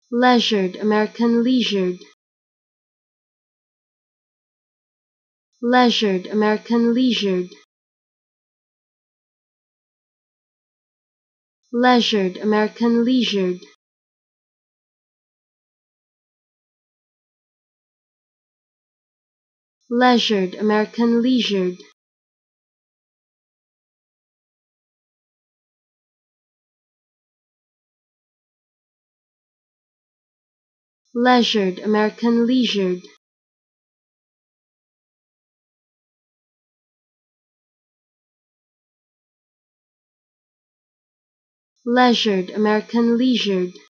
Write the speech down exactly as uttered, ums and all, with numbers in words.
leisured, American leisured, leisured, American leisured, leisured, American leisured, leisured, American leisured, leisured, American leisured, leisured, American leisured,